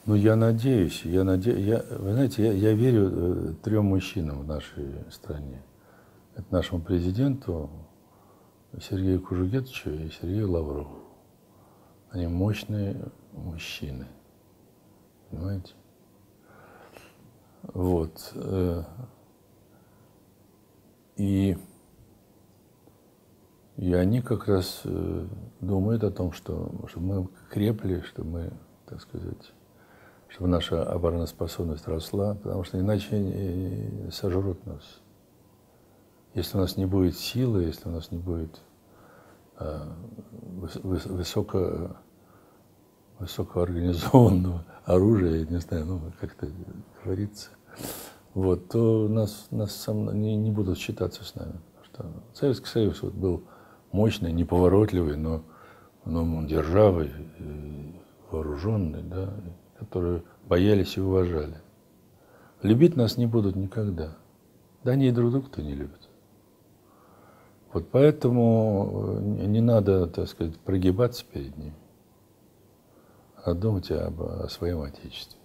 Ну, я надеюсь, вы знаете, я верю трем мужчинам в нашей стране. Это нашему президенту Сергею Кужугетовичу и Сергею Лаврову. Они мощные мужчины, понимаете? Вот. И они как раз думают о том, чтобы мы крепли, чтобы мы, так сказать, чтобы наша обороноспособность росла, потому что иначе они сожрут нас. Если у нас не будет силы, если у нас не будет высокоорганизованного оружия, я не знаю, ну, как это говорится, вот, то нас не будут считаться с нами. Потому что Советский Союз вот был мощный, неповоротливый, но державый, вооруженный, да, которые боялись и уважали. Любить нас не будут никогда. Да они и друг друга-то не любят. Вот поэтому не надо, так сказать, прогибаться перед ними, а думать о своем Отечестве.